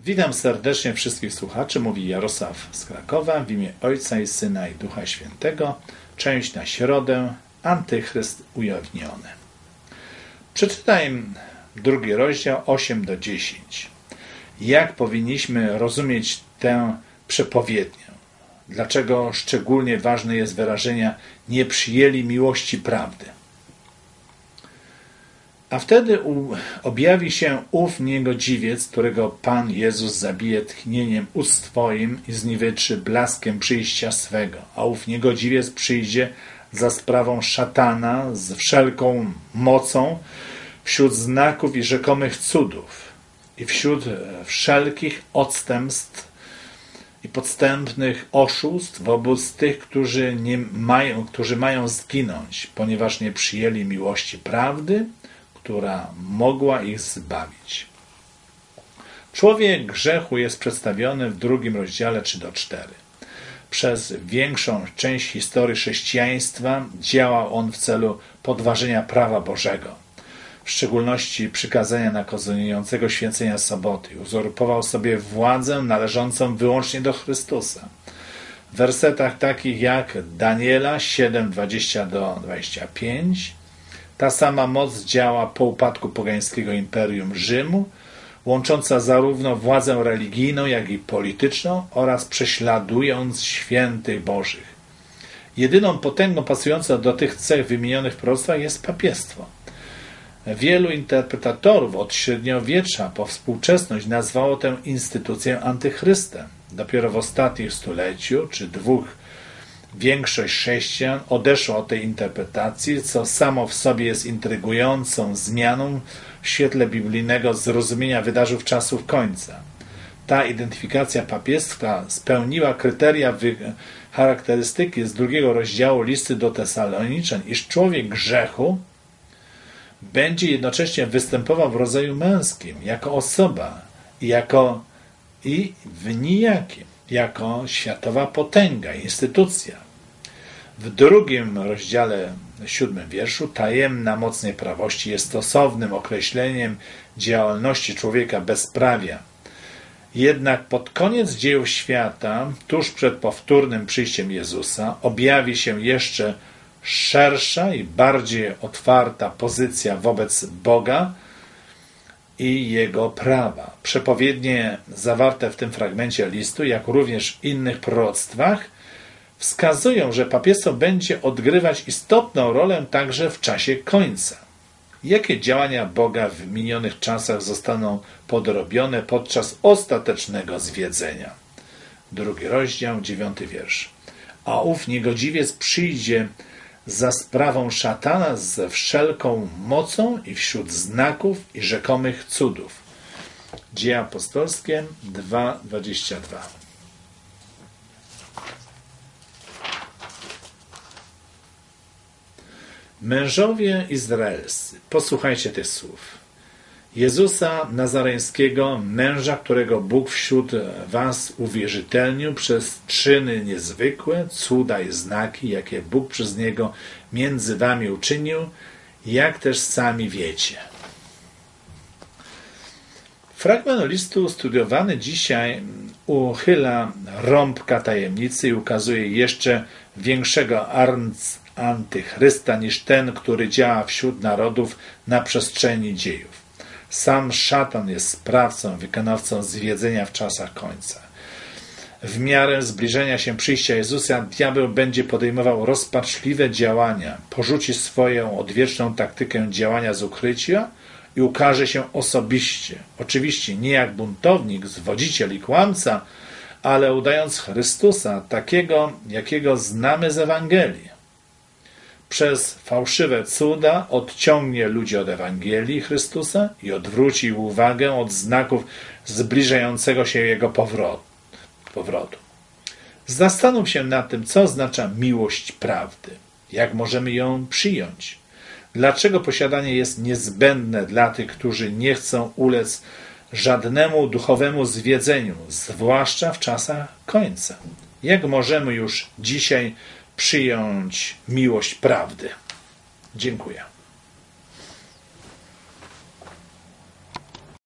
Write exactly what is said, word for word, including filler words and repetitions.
Witam serdecznie wszystkich słuchaczy, mówi Jarosław z Krakowa, w imię Ojca i Syna i Ducha Świętego. Część na środę, Antychryst ujawniony. Przeczytaj drugi rozdział, osiem do dziesięciu. Jak powinniśmy rozumieć tę przepowiednię? Dlaczego szczególnie ważne jest wyrażenie nie przyjęli miłości prawdy? A wtedy objawi się ów niegodziwiec, którego Pan Jezus zabije tchnieniem ust Twoim i zniwetrzy blaskiem przyjścia swego. A ów niegodziwiec przyjdzie za sprawą szatana z wszelką mocą wśród znaków i rzekomych cudów i wśród wszelkich odstępstw i podstępnych oszustw wobec tych, którzy, nie mają, którzy mają zginąć, ponieważ nie przyjęli miłości prawdy, która mogła ich zbawić. Człowiek grzechu jest przedstawiony w drugim rozdziale trzy do czterech. Przez większą część historii chrześcijaństwa działał on w celu podważenia prawa Bożego, w szczególności przykazania nakazującego święcenia soboty. Uzurpował sobie władzę należącą wyłącznie do Chrystusa. W wersetach takich jak Daniela siedem, dwadzieścia do dwudziestu pięciu ta sama moc działa po upadku pogańskiego imperium Rzymu, łącząca zarówno władzę religijną, jak i polityczną oraz prześladując świętych Bożych. Jedyną potęgą pasującą do tych cech wymienionych w proroctwach jest papiestwo. Wielu interpretatorów od średniowiecza po współczesność nazwało tę instytucję antychrystem. Dopiero w ostatnim stuleciu czy dwóch większość chrześcijan odeszła od tej interpretacji, co samo w sobie jest intrygującą zmianą w świetle biblijnego zrozumienia wydarzeń czasów końca. Ta identyfikacja papiestwa spełniła kryteria charakterystyki z drugiego rozdziału listy do Tesaloniczan, iż człowiek grzechu będzie jednocześnie występował w rodzaju męskim, jako osoba i jako i w nijakim, jako światowa potęga, instytucja. W drugim rozdziale, siódmym wierszu, tajemna moc nieprawości jest stosownym określeniem działalności człowieka bezprawia. Jednak pod koniec dziejów świata, tuż przed powtórnym przyjściem Jezusa, objawi się jeszcze szersza i bardziej otwarta pozycja wobec Boga i Jego prawa. Przepowiednie zawarte w tym fragmencie listu, jak również w innych proroctwach, wskazują, że papiestwo będzie odgrywać istotną rolę także w czasie końca. Jakie działania Boga w minionych czasach zostaną podrobione podczas ostatecznego zwiedzenia? Drugi rozdział, dziewiąty wiersz. A ów niegodziwiec przyjdzie za sprawą szatana ze wszelką mocą i wśród znaków i rzekomych cudów. Dzieje apostolskie dwa, dwadzieścia dwa. Mężowie izraelscy, posłuchajcie tych słów. Jezusa Nazareńskiego, męża, którego Bóg wśród was uwierzytelnił przez czyny niezwykłe, cuda i znaki, jakie Bóg przez Niego między wami uczynił, jak też sami wiecie. Fragment listu studiowany dzisiaj uchyla rąbka tajemnicy i ukazuje jeszcze większego antychrysta niż ten, który działa wśród narodów na przestrzeni dziejów. Sam szatan jest sprawcą, wykonawcą zwiedzenia w czasach końca. W miarę zbliżenia się przyjścia Jezusa, diabeł będzie podejmował rozpaczliwe działania, porzuci swoją odwieczną taktykę działania z ukrycia i ukaże się osobiście. Oczywiście nie jak buntownik, zwodziciel i kłamca, ale udając Chrystusa, takiego, jakiego znamy z Ewangelii. Przez fałszywe cuda odciągnie ludzi od Ewangelii Chrystusa i odwróci ich uwagę od znaków zbliżającego się Jego powrotu. Zastanów się nad tym, co oznacza miłość prawdy. Jak możemy ją przyjąć? Dlaczego posiadanie jest niezbędne dla tych, którzy nie chcą ulec żadnemu duchowemu zwiedzeniu, zwłaszcza w czasach końca? Jak możemy już dzisiaj przyjąć miłość prawdy? Dziękuję.